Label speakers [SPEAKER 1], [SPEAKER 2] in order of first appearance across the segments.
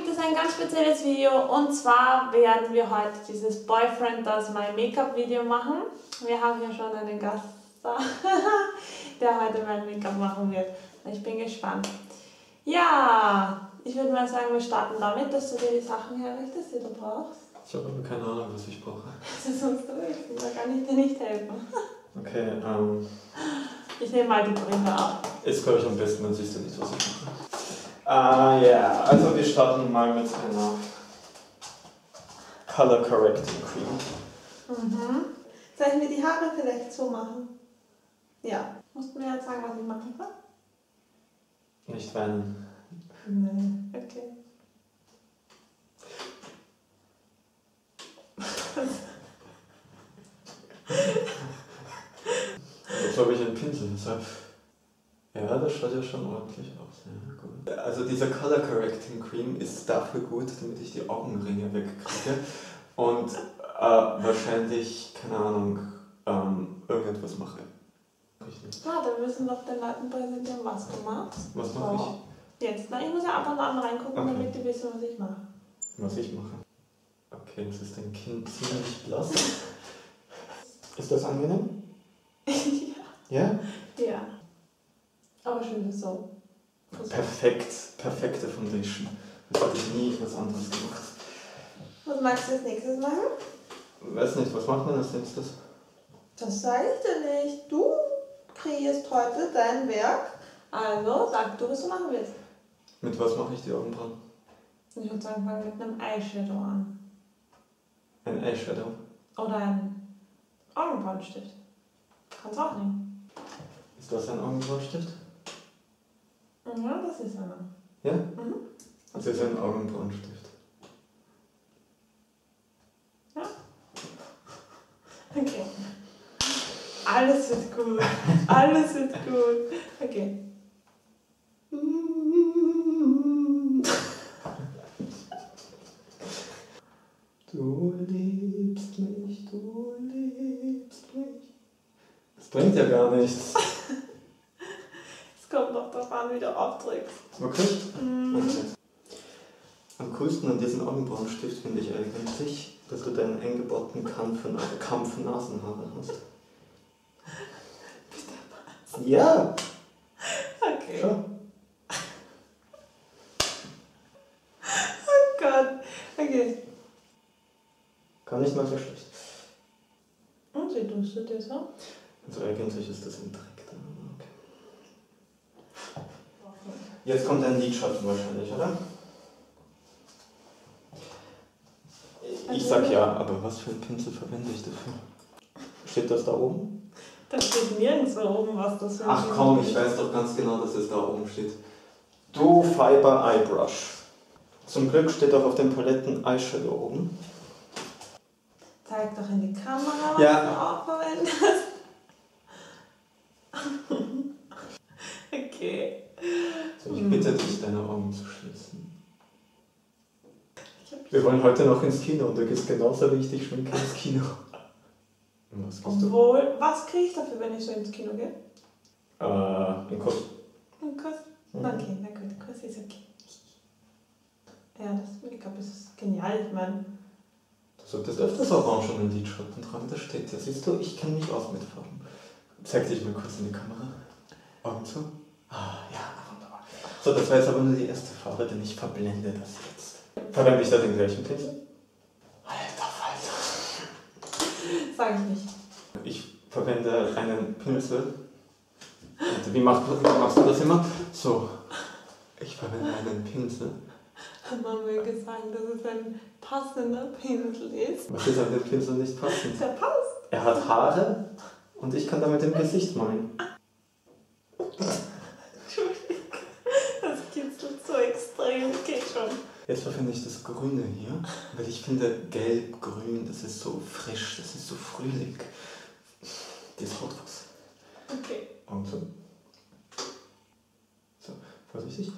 [SPEAKER 1] gibt es ein ganz spezielles Video und zwar werden wir heute dieses Boyfriend Does My Make-up Video machen. Wir haben hier schon einen Gast da, der heute mein Make-up machen wird. Ich bin gespannt. Ja, ich würde mal sagen, wir starten damit, dass du dir die Sachen herrichtest, die du brauchst.
[SPEAKER 2] Ich habe aber keine Ahnung, was ich brauche.
[SPEAKER 1] Das musst du wissen, da kann ich dir nicht helfen.
[SPEAKER 2] Okay,
[SPEAKER 1] ich nehme mal die Brille ab.
[SPEAKER 2] ist glaube ich am besten, dann siehst du nicht, was ich mache. Ja, also wir starten mal mit einer Color Correcting Cream.
[SPEAKER 1] Mhm. Soll ich mir die Haare vielleicht so machen? Ja. Musst du mir jetzt sagen, was ich machen soll?
[SPEAKER 2] Nicht weinen.
[SPEAKER 1] Nee, okay.
[SPEAKER 2] Jetzt habe ich einen Pinsel, deshalb. Ja, das schaut ja schon ordentlich aus. Ja, gut. Also dieser Color Correcting Cream ist dafür gut, damit ich die Augenringe wegkriege und wahrscheinlich, keine Ahnung, irgendetwas mache.
[SPEAKER 1] Warte, wir müssen doch den Leuten präsentieren, was du machst.
[SPEAKER 2] Was mache ich?
[SPEAKER 1] Jetzt, na, ich muss ja ab und an reingucken,
[SPEAKER 2] Okay.
[SPEAKER 1] damit die wissen, was ich mache.
[SPEAKER 2] Was ich mache? Okay, jetzt ist dein Kinn ziemlich blass. Ist das angenehm? Ja?
[SPEAKER 1] Ja. Aber schön ist so.
[SPEAKER 2] Perfekt, perfekte Foundation. Das hatte ich nie was anderes gemacht.
[SPEAKER 1] Was magst du als nächstes machen?
[SPEAKER 2] Weiß nicht, was macht man als nächstes?
[SPEAKER 1] Das sage ich dir nicht. Du kreierst heute dein Werk. Also sag du, was du machen willst.
[SPEAKER 2] Mit was mache ich die Augenbrauen?
[SPEAKER 1] Ich würde sagen, fang mit einem Eyeshadow an.
[SPEAKER 2] Ein Eyeshadow?
[SPEAKER 1] Oder ein Augenbrauenstift. Kannst auch nehmen.
[SPEAKER 2] Ist das ein Augenbrauenstift?
[SPEAKER 1] Ja, das ist einer.
[SPEAKER 2] Ja?
[SPEAKER 1] Mhm.
[SPEAKER 2] Das ist ein Augenbrauenstift.
[SPEAKER 1] Ja. Okay. Alles wird gut. Alles wird gut. Okay.
[SPEAKER 2] Du liebst mich, du liebst mich. Das bringt ja gar nichts.
[SPEAKER 1] Es kommt noch darauf an, wie du aufdrückst.
[SPEAKER 2] Wirklich?
[SPEAKER 1] Mhm.
[SPEAKER 2] Okay. Am coolsten an diesem Augenbrauenstift finde ich eigentlich, dass du deinen eingebauten Kamm für Nasenhaare hast.
[SPEAKER 1] Bitte was?
[SPEAKER 2] Ja!
[SPEAKER 1] Okay.
[SPEAKER 2] Schau.
[SPEAKER 1] Oh Gott. Okay.
[SPEAKER 2] Gar nicht mal so schlecht.
[SPEAKER 1] Und wie tust du dir so?
[SPEAKER 2] Also eigentlich ist das ein Dreck da. Okay. Jetzt kommt ein Lidschatten wahrscheinlich, oder? Ich sag ja, aber was für einen Pinsel verwende ich dafür? Steht das da oben?
[SPEAKER 1] Da steht nirgends da oben, was das für ein
[SPEAKER 2] Ach
[SPEAKER 1] Pinsel
[SPEAKER 2] komm,
[SPEAKER 1] ist.
[SPEAKER 2] ich weiß doch ganz genau, dass es da oben steht. Duo Fiber Eye Brush. Zum Glück steht auch auf den Paletten Eyeshadow oben.
[SPEAKER 1] Zeig doch in die Kamera, was
[SPEAKER 2] Ja.
[SPEAKER 1] du auch verwendest. Okay.
[SPEAKER 2] So, ich bitte dich, deine Augen zu schließen.
[SPEAKER 1] Ich hab
[SPEAKER 2] Wir wollen heute noch ins Kino und du gehst genauso wie ich dich schminken ins Kino. Und was gehst du?
[SPEAKER 1] Obwohl, was kriege ich dafür, wenn ich so ins Kino gehe?
[SPEAKER 2] Ein Kuss.
[SPEAKER 1] Ein Kuss?
[SPEAKER 2] Mhm.
[SPEAKER 1] Okay, na gut, Kuss ist okay. Ja, das Make-up ist genial, ich meine.
[SPEAKER 2] Du solltest öfters orangenen Lidschatten tragen, das steht ja. Siehst du, ich kenne mich aus mit Farben. Zeig dich mal kurz in die Kamera. Augen zu. Ah, ja, wunderbar. So, das war jetzt aber nur die erste Farbe, denn ich verblende das jetzt. Verwende ich da den gleichen Pinsel? Alter Falter.
[SPEAKER 1] Sag ich nicht.
[SPEAKER 2] Ich verwende einen Pinsel. Und wie machst du das immer? So. Ich verwende einen Pinsel.
[SPEAKER 1] Man möge sagen, dass es ein passender Pinsel ist.
[SPEAKER 2] Was ist an dem Pinsel nicht passend?
[SPEAKER 1] Der passt.
[SPEAKER 2] Er hat Haare und ich kann damit im Gesicht malen.
[SPEAKER 1] Entschuldigung. Das kitzelt so extrem. Geht schon.
[SPEAKER 2] Jetzt verwende ich das Grüne hier, weil ich finde gelb, grün, das ist so frisch, das ist so Frühling. Das haut was.
[SPEAKER 1] Okay.
[SPEAKER 2] Augen zu. So, vorsichtig.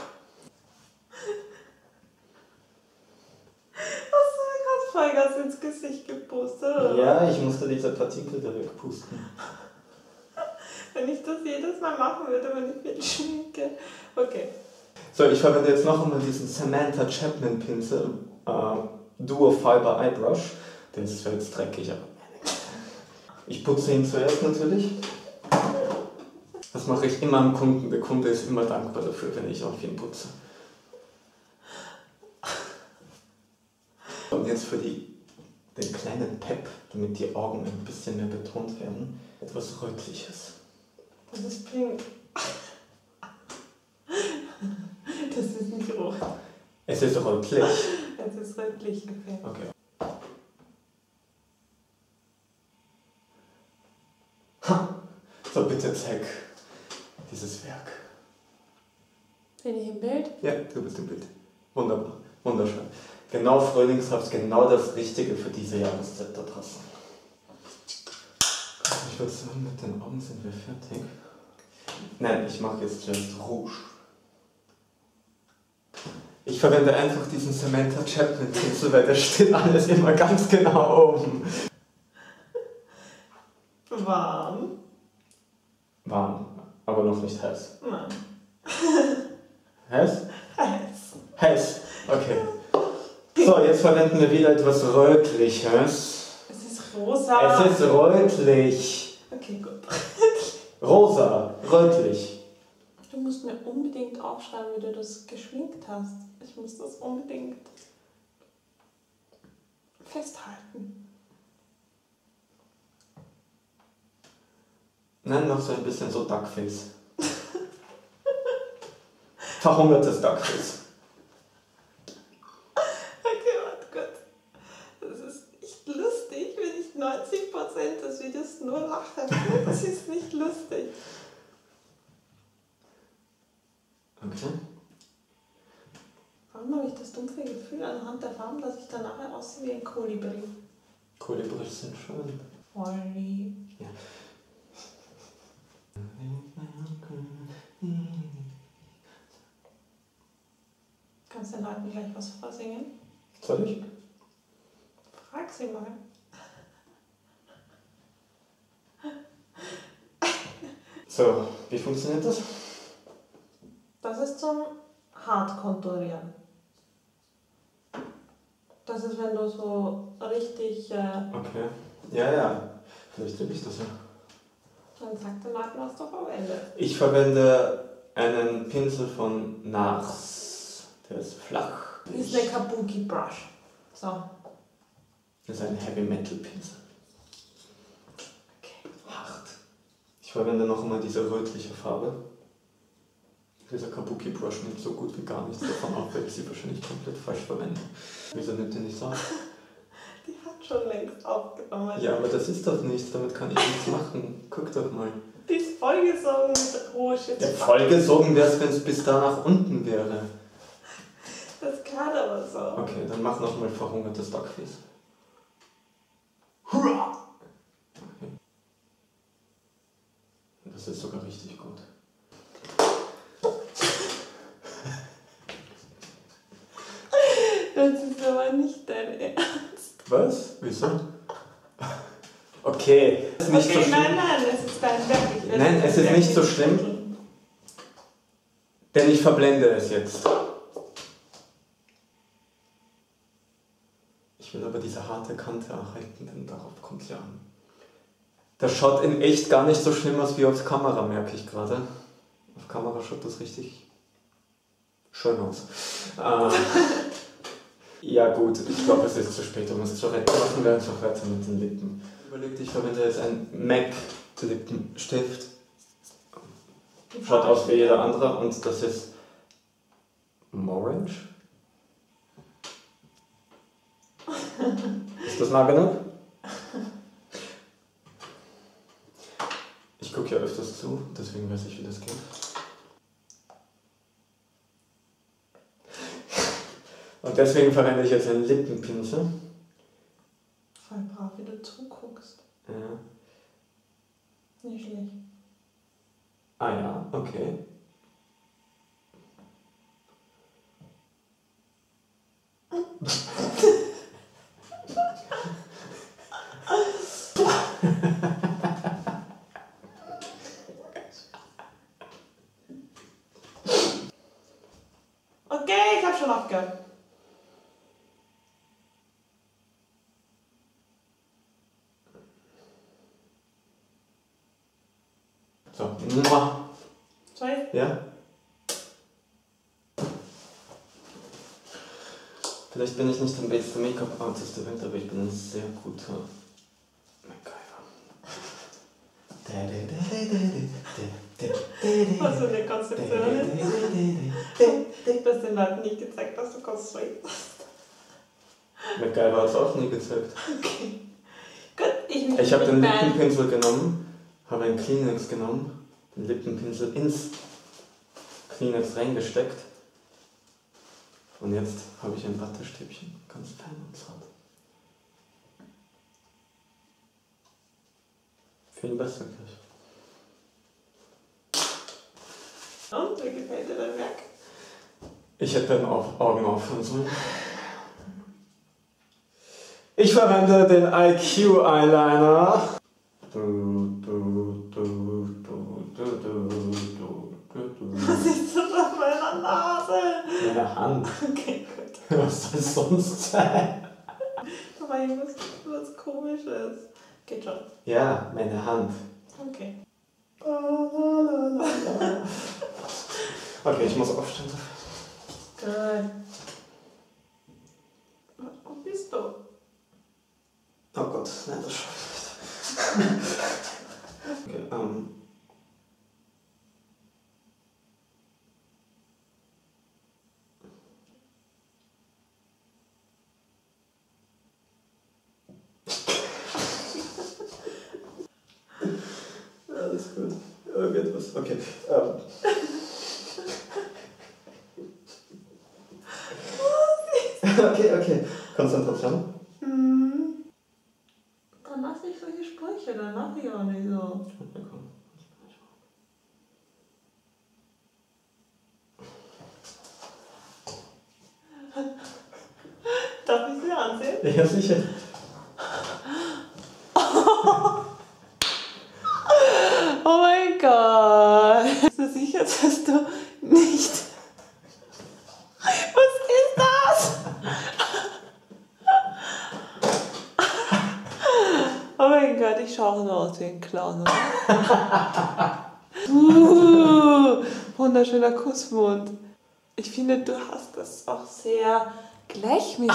[SPEAKER 1] Hast du mir gerade Vollgas ins Gesicht gepustet, oder?
[SPEAKER 2] Ja, ich musste diese Partikel da wegpusten.
[SPEAKER 1] Wenn ich das jedes Mal machen würde, wenn ich mich schminke. Okay.
[SPEAKER 2] So, ich verwende jetzt noch einmal diesen Samantha Chapman Pinsel Duo Fiber Eye Brush. Der ist zwar jetzt dreckig, aber ich putze ihn zuerst natürlich. Das mache ich immer am Kunden. Der Kunde ist immer dankbar dafür, wenn ich auf ihn putze. Und jetzt für den kleinen Pep, damit die Augen ein bisschen mehr betont werden, etwas Rötliches.
[SPEAKER 1] Das ist pink. Das ist nicht rot.
[SPEAKER 2] Es ist rötlich.
[SPEAKER 1] Es ist rötlich, okay.
[SPEAKER 2] Okay. Ha! So, bitte zeig dieses Werk.
[SPEAKER 1] Bin ich im Bild?
[SPEAKER 2] Ja, du bist im Bild. Wunderbar. Wunderschön. Genau frühlingshaft, genau das Richtige für diese Jahreszeit da draußen. Ich würde sagen, mit den Augen sind wir fertig. Nein, ich mache jetzt zuerst Rouge. Ich verwende einfach diesen Samantha Chapman Pinsel, weil da steht alles immer ganz genau oben.
[SPEAKER 1] Warm.
[SPEAKER 2] Warm, aber noch nicht heiß.
[SPEAKER 1] Nein.
[SPEAKER 2] Heiß?
[SPEAKER 1] Heiß.
[SPEAKER 2] Heiß, okay. So, jetzt verwenden wir wieder etwas Rötliches.
[SPEAKER 1] Es ist rosa.
[SPEAKER 2] Es ist rötlich.
[SPEAKER 1] Okay, gut.
[SPEAKER 2] Rosa, rötlich.
[SPEAKER 1] Du musst mir unbedingt aufschreiben, wie du das geschminkt hast. Ich muss das unbedingt festhalten.
[SPEAKER 2] Nein, noch so ein bisschen so Duckface. Verhungertes Duckface.
[SPEAKER 1] Okay, warte gut. Das ist nicht lustig, wenn ich 90% des Videos nur lache. Das ist nicht lustig.
[SPEAKER 2] Okay.
[SPEAKER 1] Warum habe ich das dumpfe Gefühl anhand der Farben, dass ich dann nachher aussehe wie ein Kolibri?
[SPEAKER 2] Kolibris sind schön.
[SPEAKER 1] Voll
[SPEAKER 2] Ja.
[SPEAKER 1] Kannst du den Leuten gleich was vorsingen?
[SPEAKER 2] Soll ich?
[SPEAKER 1] Frag sie mal.
[SPEAKER 2] So, wie funktioniert das?
[SPEAKER 1] Das ist zum Hart-Konturieren. Das ist, wenn du so richtig...
[SPEAKER 2] Okay. Ja. Vielleicht liebe ich das ja.
[SPEAKER 1] Dann sag den Leuten, was du verwendest.
[SPEAKER 2] Ich verwende einen Pinsel von NARS. Der ist flach.
[SPEAKER 1] Das ist der Kabuki Brush. So.
[SPEAKER 2] Das ist ein Heavy Metal Pinsel.
[SPEAKER 1] Okay.
[SPEAKER 2] Hart. Ich verwende noch einmal diese rötliche Farbe. Dieser Kabuki Brush nimmt so gut wie gar nichts davon auf, weil ich sie wahrscheinlich komplett falsch verwende. Wieso nimmt die nicht auf?
[SPEAKER 1] Die hat schon längst aufgenommen.
[SPEAKER 2] Ja, aber das ist doch nichts, damit kann ich nichts machen. Guck doch mal.
[SPEAKER 1] Die ist vollgesogen mit Rouge.
[SPEAKER 2] Ja, vollgesogen wäre es, wenn es bis da nach unten wäre.
[SPEAKER 1] Das ist gerade aber so.
[SPEAKER 2] Okay, dann mach nochmal verhungertes Duckface. Okay. Das ist sogar richtig gut.
[SPEAKER 1] Das ist aber nicht dein Ernst.
[SPEAKER 2] Was? Wieso? Okay. Es ist nicht so schlimm.
[SPEAKER 1] Nein, es ist dein Werk.
[SPEAKER 2] Nein, es ist nicht so schlimm, denn ich verblende es jetzt. Ich will aber diese harte Kante erhalten, denn darauf kommt es ja an. Das schaut in echt gar nicht so schlimm aus wie auf Kamera, merke ich gerade. Auf Kamera schaut das richtig schön aus. Ja gut, ich glaube es ist zu spät, um es zu retten. Machen wir einfach weiter mit den Lippen. Überlegt, ich verwende jetzt einen MAC Lippenstift. Schaut aus wie jeder andere und das ist Morange. Ist das nah genug? Ich gucke ja öfters zu, deswegen weiß ich, wie das geht. Und deswegen verwende ich jetzt einen Lippenpinsel.
[SPEAKER 1] Voll brav, wie du zuguckst.
[SPEAKER 2] Ja.
[SPEAKER 1] Nicht schlecht.
[SPEAKER 2] Ah ja, okay.
[SPEAKER 1] Okay, ich habe schon aufgehört.
[SPEAKER 2] So.
[SPEAKER 1] Sorry?
[SPEAKER 2] Ja? Vielleicht bin ich nicht der beste Make-up-Artist der Welt, aber ich bin ein sehr guter MacGyver.
[SPEAKER 1] Was für eine Konzeption. Du hast den Leuten nicht gezeigt, dass du konstruierst.
[SPEAKER 2] MacGyver hat es auch nie gezeigt.
[SPEAKER 1] Okay. Gut,
[SPEAKER 2] ich habe den Lippenpinsel genommen, habe einen Kleenex genommen, den Lippenpinsel ins Kleenex reingesteckt und jetzt habe ich ein Wattestäbchen, ganz fein und zart. Viel besser gleich.
[SPEAKER 1] Und, wie gefällt dir dein Werk?
[SPEAKER 2] Ich hätte deine Augen aufhören sollen. Ich verwende den IQ Eyeliner.
[SPEAKER 1] Was siehst du auf meiner Nase?
[SPEAKER 2] Meine Hand.
[SPEAKER 1] Okay, gut.
[SPEAKER 2] Was soll es sonst sein?
[SPEAKER 1] Aber irgendwas was Komisches. Geht schon.
[SPEAKER 2] Ja, meine Hand.
[SPEAKER 1] Okay.
[SPEAKER 2] Okay, ich muss aufstehen.
[SPEAKER 1] Gut. Wo bist du?
[SPEAKER 2] Oh Gott, nein, das schaffe ich nicht. Okay, Alles gut. Irgendetwas. Okay. Okay. Konzentration.
[SPEAKER 1] Dann mach nicht solche Sprüche, dann mach ich auch nicht so. Darf ich sie ansehen?
[SPEAKER 2] Ja, sicher.
[SPEAKER 1] Oh mein Gott! Bist du sicher, dass du nicht... Was ist das? Oh mein Gott, ich schaue nur aus wie ein Clown. Wunderschöner Kussmund. Ich finde, du hast das auch sehr gleichmäßig.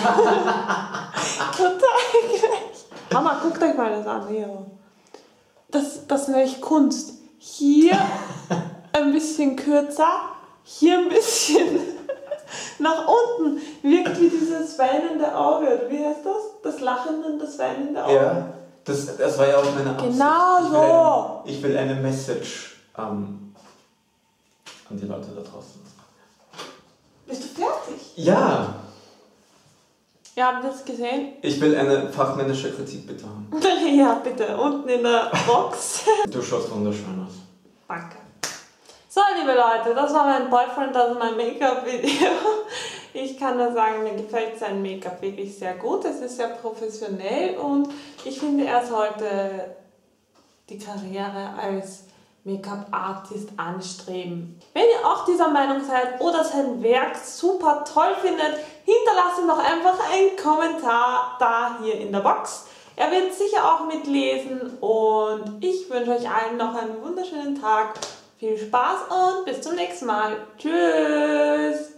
[SPEAKER 1] Total gleich. Mama, guckt euch mal das an. Hier. Das nenne ich Kunst. Hier ein bisschen kürzer, hier ein bisschen nach unten. Wirkt wie dieses weinende Auge. Oder wie heißt das? Das lachende und das weinende Auge.
[SPEAKER 2] Ja, das war ja auch meine Absicht.
[SPEAKER 1] Genau so.
[SPEAKER 2] Ich will eine Message an die Leute da draußen.
[SPEAKER 1] Bist du fertig?
[SPEAKER 2] Ja.
[SPEAKER 1] Ja, habt ihr das gesehen?
[SPEAKER 2] Ich will eine fachmännische Kritik bitte haben.
[SPEAKER 1] Ja, bitte. Unten in der Box.
[SPEAKER 2] Du schaust wunderschön aus.
[SPEAKER 1] Danke. So, liebe Leute, das war mein Boyfriend, also mein Make-up-Video. Ich kann nur sagen, mir gefällt sein Make-up wirklich sehr gut. Es ist sehr professionell und ich finde, er sollte die Karriere als Make-up-Artist anstreben. Wenn ihr auch dieser Meinung seid oder sein Werk super toll findet, hinterlasst ihm doch einfach einen Kommentar da hier in der Box. Er wird sicher auch mitlesen und ich wünsche euch allen noch einen wunderschönen Tag. Viel Spaß und bis zum nächsten Mal. Tschüss!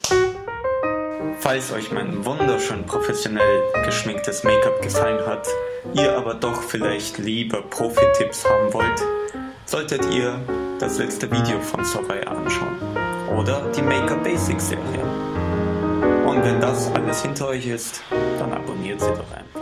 [SPEAKER 3] Falls euch mein wunderschön professionell geschminktes Make-up gefallen hat, ihr aber doch vielleicht lieber Profi-Tipps haben wollt, solltet ihr das letzte Video von Soraya anschauen oder die Make-up Basics Serie. Und wenn das alles hinter euch ist, dann abonniert sie doch einfach.